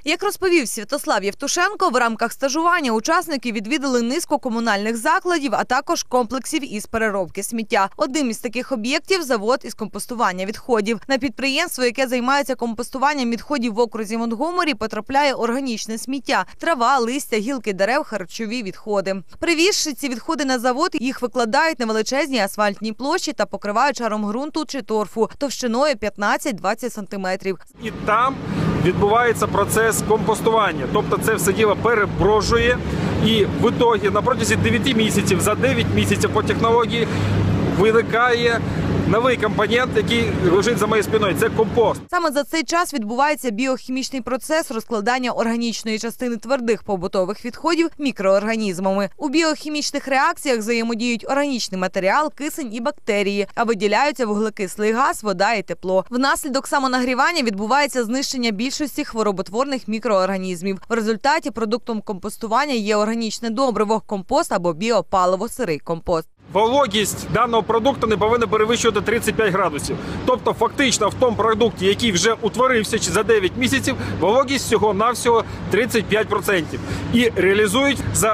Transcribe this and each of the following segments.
Як розповів Святослав Євтушенко, в рамках стажування учасники відвідали низку комунальних закладів, а також комплексів із переробки сміття. Одним із таких об'єктів – завод із компостування відходів. На підприємство, яке займається компостуванням відходів в окрузі Монтгомері, потрапляє органічне сміття – трава, листя, гілки дерев, харчові відходи. Привізши ці відходи на завод, їх викладають на величезній асфальтній площі та покривають шаром ґрунту чи торфу товщиною 15-20 сантиметрів. І там відбувається процес компостування. Тобто це все діло переброджує і в ітогі на протязі 9 місяців, за 9 місяців по технології виникає новий компонент, який лежить за моєю спиною – це компост. Саме за цей час відбувається біохімічний процес розкладання органічної частини твердих побутових відходів мікроорганізмами. У біохімічних реакціях взаємодіють органічний матеріал, кисень і бактерії, а виділяються вуглекислий газ, вода і тепло. Внаслідок самонагрівання відбувається знищення більшості хвороботворних мікроорганізмів. В результаті продуктом компостування є органічне добриво, компост або біопаливо, сирий компост. Вологість даного продукту не повинна перевищувати 35 градусів. Тобто фактично в тому продукті, який вже утворився за 9 місяців, вологість всього-навсього 35%. І реалізують за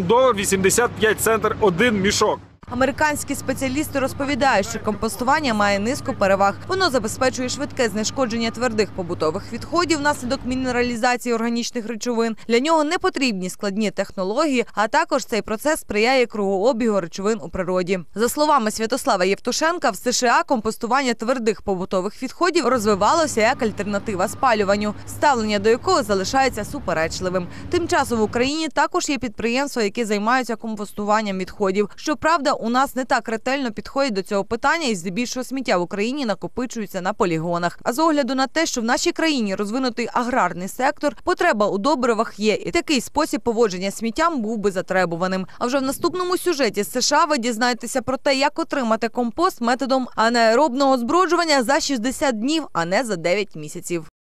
$1.85 один мішок. Американські спеціалісти розповідають, що компостування має низку переваг. Воно забезпечує швидке знешкодження твердих побутових відходів внаслідок мінералізації органічних речовин. Для нього не потрібні складні технології, а також цей процес сприяє кругообігу речовин у природі. За словами Святослава Євтушенка, в США компостування твердих побутових відходів розвивалося як альтернатива спалюванню, ставлення до якого залишається суперечливим. Тим часом в Україні також є підприємства, які займаються компостуванням відходів. Щоправда, у нас не так ретельно підходять до цього питання і здебільшого сміття в Україні накопичується на полігонах. А з огляду на те, що в нашій країні розвинутий аграрний сектор, потреба у добривах є. І такий спосіб поводження з сміттям був би затребуваним. А вже в наступному сюжеті з США ви дізнаєтеся про те, як отримати компост методом анаеробного зброджування за 60 днів, а не за 9 місяців.